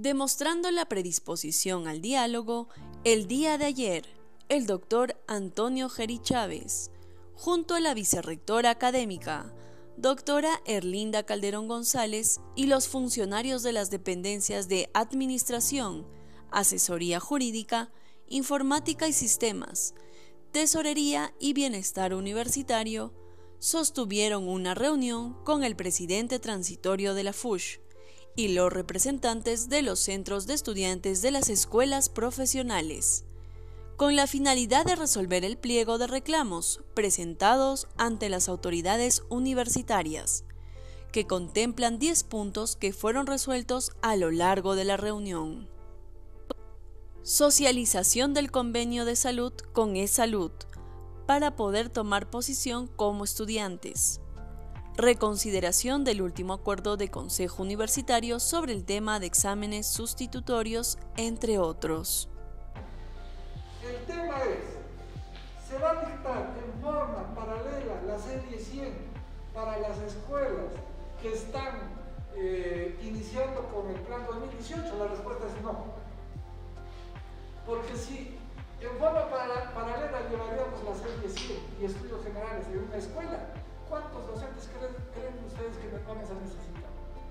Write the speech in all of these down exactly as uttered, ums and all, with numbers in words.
Demostrando la predisposición al diálogo, el día de ayer, el doctor Antonio Geri Chávez, junto a la vicerrectora académica, doctora Erlinda Calderón González, y los funcionarios de las dependencias de Administración, Asesoría Jurídica, Informática y Sistemas, Tesorería y Bienestar Universitario, sostuvieron una reunión con el presidente transitorio de la F U S H y los representantes de los centros de estudiantes de las escuelas profesionales, con la finalidad de resolver el pliego de reclamos presentados ante las autoridades universitarias, que contemplan diez puntos que fueron resueltos a lo largo de la reunión. Socialización del convenio de salud con eSalud para poder tomar posición como estudiantes. Reconsideración del último acuerdo de Consejo Universitario sobre el tema de exámenes sustitutorios, entre otros. El tema es, se va a dictar en forma paralela la serie cien para las escuelas que están eh, iniciando con el plan dos mil dieciocho. La respuesta es no. Porque si en forma para, paralela llevaríamos la serie cien y estudios generales en una escuela, ¿cuántos docentes creen, creen ustedes que vamos a necesitar?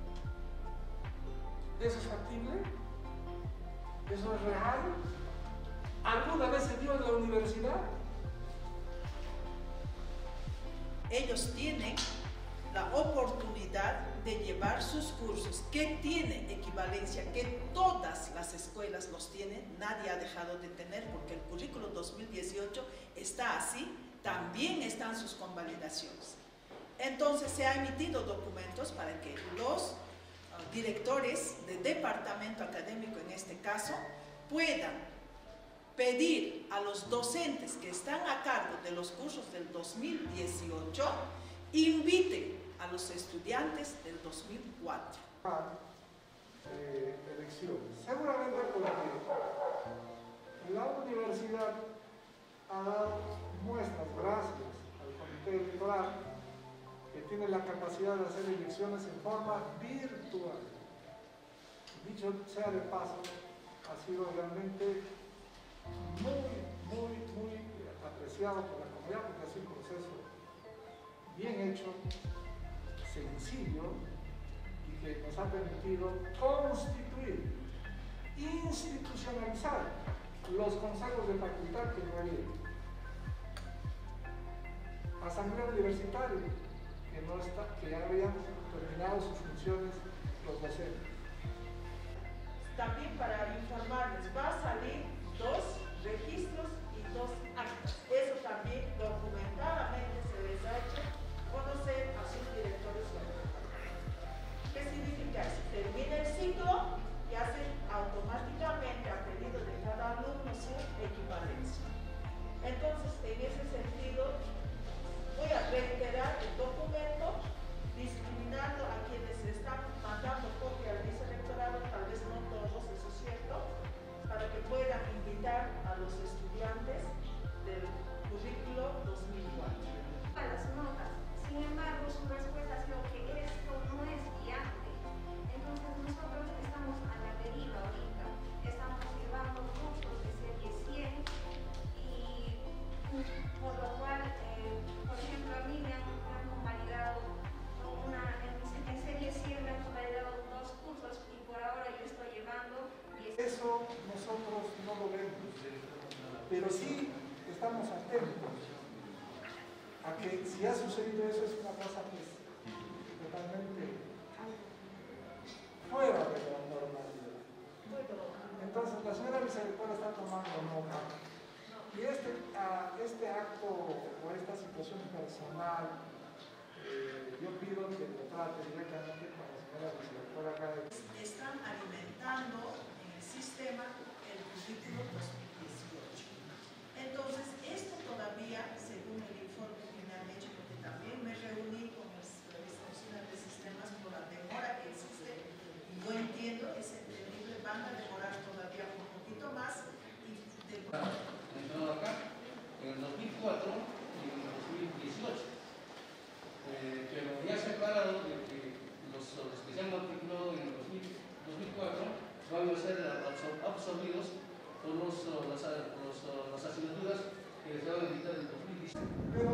¿Eso es factible? ¿Eso es real? ¿Alguna vez se dio en la universidad? Ellos tienen la oportunidad de llevar sus cursos que tienen equivalencia, que todas las escuelas los tienen, nadie ha dejado de tener porque el currículo dos mil dieciocho está así, también están sus convalidaciones. Entonces se han emitido documentos para que los uh, directores de departamento académico en este caso puedan pedir a los docentes que están a cargo de los cursos del dos mil dieciocho, inviten a los estudiantes del dos mil cuatro. Eh, elecciones. Seguramente porque la universidad ha dado muestras, gracias al comité electoral, que tiene la capacidad de hacer elecciones en forma virtual. Dicho sea de paso, ha sido realmente muy, muy, muy apreciado por la comunidad porque ha sido un proceso bien hecho, sencillo, y que nos ha permitido constituir, institucionalizar los consejos de facultad que no había. Asamblea universitaria, que, no está, que ya habían terminado sus funciones los docentes. También para informarles, va a salir dos registros y dos actas. Eso también documentadamente se les ha hecho conocer a sus directores universitarios. ¿Qué significa? Si termina el ciclo, y hacen automáticamente a pedido de cada alumno su equivalencia. Entonces, en ese sentido, voy a reiterar el documento discriminando a quienes están mandando copia al vicerectorado, tal vez no todos, eso es cierto, para que puedan invitar a los estudiantes del currículo dos mil cuatro. A las notas, sin embargo, su respuesta ha sido que esto no es guiante. Entonces nosotros estamos a la deriva ahorita, estamos llevando cursos de serie cien y por lo cual, eh, por ejemplo, a mí me han, me han convalidado una, en, en serie cien me han convalidado dos cursos y por ahora yo estoy llevando diez. Eso nosotros no lo vemos, pero sí estamos atentos a que si ha sucedido eso es una cosa que es totalmente fuera de la normalidad. Entonces la señora vicerectora está tomando nota y este, uh, este acto o esta situación personal, eh, yo pido que lo trate directamente con la señora vicerectora académica. Están alimentando en el sistema el currículo dos mil dieciocho. Entonces, esto todavía, según el informe que me han hecho, porque también me reuní con las oficinas de sistemas por la demora que existe, y yo entiendo, es entendible, van a demorar todavía un poquito más. Y de... entrado acá en el dos mil cuatro y en el dos mil dieciocho. Eh, pero ya se ha aclarado de que los, los que se han matriculado en el dos mil cuatro van a ser absor absorbidos por, los, las, los, las asignaturas que se van a editar en dos mil dieciséis.